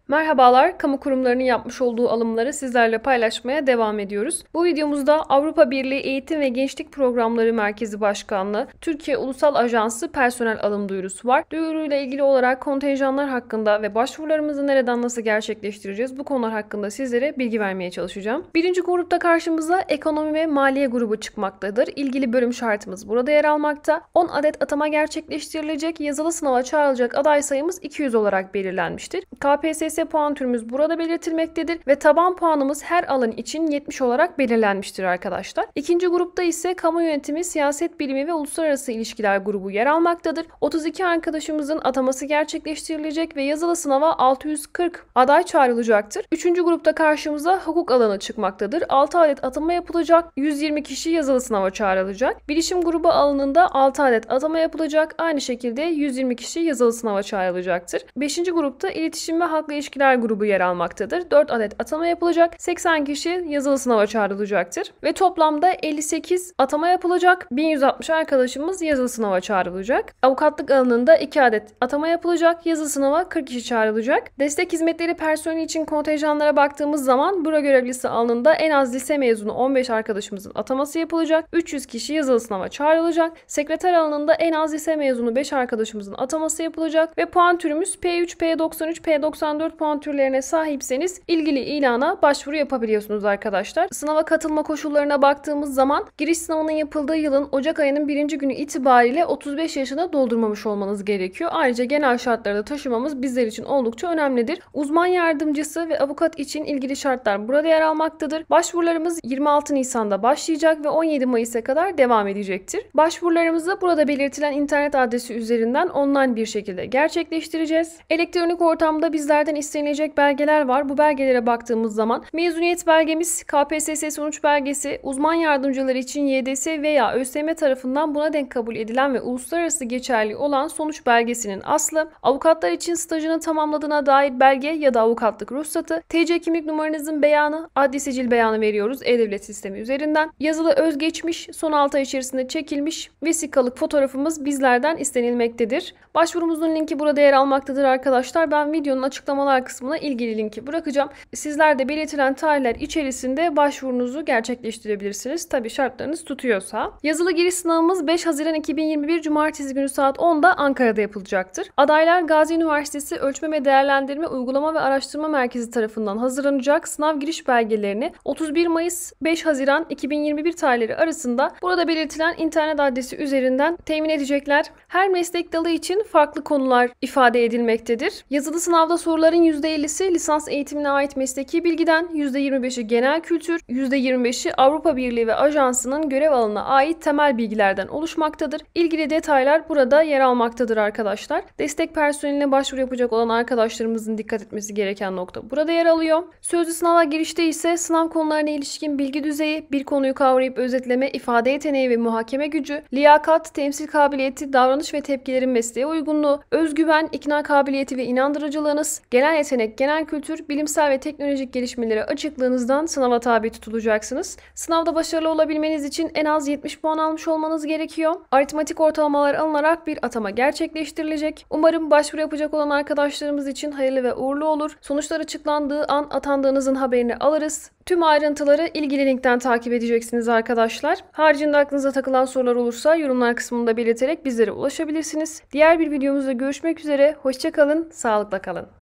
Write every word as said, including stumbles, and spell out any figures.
Merhabalar, kamu kurumlarının yapmış olduğu alımları sizlerle paylaşmaya devam ediyoruz. Bu videomuzda Avrupa Birliği Eğitim ve Gençlik Programları Merkezi Başkanlığı, Türkiye Ulusal Ajansı personel alım duyurusu var. Duyuruyla ilgili olarak kontenjanlar hakkında ve başvurularımızı nereden nasıl gerçekleştireceğiz bu konular hakkında sizlere bilgi vermeye çalışacağım. Birinci grupta karşımıza ekonomi ve maliye grubu çıkmaktadır. İlgili bölüm şartımız burada yer almakta. on adet atama gerçekleştirilecek, yazılı sınava çağrılacak aday sayımız iki yüz olarak belirlenmiştir. K P S S puan türümüz burada belirtilmektedir ve taban puanımız her alan için yetmiş olarak belirlenmiştir arkadaşlar. İkinci grupta ise kamu yönetimi, siyaset bilimi ve uluslararası ilişkiler grubu yer almaktadır. otuz iki arkadaşımızın ataması gerçekleştirilecek ve yazılı sınava altı yüz kırk aday çağrılacaktır. Üçüncü grupta karşımıza hukuk alanı çıkmaktadır. altı adet atama yapılacak, yüz yirmi kişi yazılı sınava çağrılacak. Bilişim grubu alanında altı adet atama yapılacak, aynı şekilde yüz yirmi kişi yazılı sınava çağrılacaktır. Beşinci grupta iletişim ve halkla ilişkiler grubu yer almaktadır. dört adet atama yapılacak, seksen kişi yazılı sınava çağrılacaktır. Ve toplamda elli sekiz atama yapılacak, bin yüz altmış arkadaşımız yazılı sınava çağrılacak. Avukatlık alanında iki adet atama yapılacak, yazılı sınava kırk kişi çağrılacak. Destek hizmetleri personeli için kontenjanlara baktığımız zaman büro görevlisi alanında en az lise mezunu on beş arkadaşımızın ataması yapılacak, üç yüz kişi yazılı sınava çağrılacak. Sekreter alanında en az lise mezunu beş arkadaşımızın ataması yapılacak ve puan türümüz P üç, P doksan üç, P doksan dört puan türlerine sahipseniz ilgili ilana başvuru yapabiliyorsunuz arkadaşlar. Sınava katılma koşullarına baktığımız zaman giriş sınavının yapıldığı yılın Ocak ayının birinci günü itibariyle otuz beş yaşını doldurmamış olmanız gerekiyor. Ayrıca genel şartları da taşımamız bizler için oldukça önemlidir. Uzman yardımcısı ve avukat için ilgili şartlar burada yer almaktadır. Başvurularımız yirmi altı Nisan'da başlayacak ve on yedi Mayıs'a kadar devam edecektir. Başvurularımızı burada belirtilen internet adresi üzerinden online bir şekilde gerçekleştireceğiz. Elektronik ortamda bizlerden istenilecek belgeler var. Bu belgelere baktığımız zaman mezuniyet belgemiz, K P S S sonuç belgesi, uzman yardımcıları için Y D S veya ÖSYM tarafından buna denk kabul edilen ve uluslararası geçerli olan sonuç belgesinin aslı, avukatlar için stajını tamamladığına dair belge ya da avukatlık ruhsatı, T C kimlik numaranızın beyanı, adli sicil beyanı veriyoruz e-devlet sistemi üzerinden, yazılı özgeçmiş, son altı ay içerisinde çekilmiş vesikalık fotoğrafımız bizlerden istenilmektedir. Başvurumuzun linki burada yer almaktadır arkadaşlar. Ben videonun açıklamalar kısmına ilgili linki bırakacağım. Sizler de belirtilen tarihler içerisinde başvurunuzu gerçekleştirebilirsiniz. Tabii şartlarınız tutuyorsa. Yazılı giriş sınavımız beş Haziran iki bin yirmi bir Cumartesi günü saat onda Ankara'da yapılacaktır. Adaylar Gazi Üniversitesi Ölçme ve Değerlendirme Uygulama ve Araştırma Merkezi tarafından hazırlanacak sınav giriş belgelerini otuz bir Mayıs beş Haziran iki bin yirmi bir tarihleri arasında burada belirtilen internet adresi üzerinden temin edecekler. Her meslek dalı için farklı konular ifade edilmektedir. Yazılı sınavda soruların yüzde ellisi lisans eğitimine ait mesleki bilgiden, yüzde yirmi beşi genel kültür, yüzde yirmi beşi Avrupa Birliği ve ajansının görev alanına ait temel bilgilerden oluşmaktadır. İlgili detaylar burada yer almaktadır arkadaşlar. Destek personeline başvuru yapacak olan arkadaşlarımızın dikkat etmesi gereken nokta burada yer alıyor. Sözlü sınava girişte ise sınav konularına ilişkin bilgi düzeyi, bir konuyu kavrayıp özetleme, ifade yeteneği ve muhakeme gücü, liyakat, temsil kabiliyeti, davranış ve tepkilerin mesleğe uygunluğu, özgüven, ikna kabiliyeti ve inandırıcılığınız, genel yetenek, genel kültür, bilimsel ve teknolojik gelişmelere açıklığınızdan sınava tabi tutulacaksınız. Sınavda başarılı olabilmeniz için en az yetmiş puan almış olmanız gerekiyor. Aritmetik ortalamalar alınarak bir atama gerçekleştirilecek. Umarım başvuru yapacak olan arkadaşlarımız için hayırlı ve uğurlu olur. Sonuçlar açıklandığı an atandığınızın haberini alırız. Tüm ayrıntıları ilgili linkten takip edeceksiniz arkadaşlar. Haricinde aklınıza takılan sorular olursa yorumlar kısmında belirterek bizlere ulaşabilirsiniz. Diğer bir videomuzda görüşmek üzere. Hoşça kalın, sağlıkla kalın.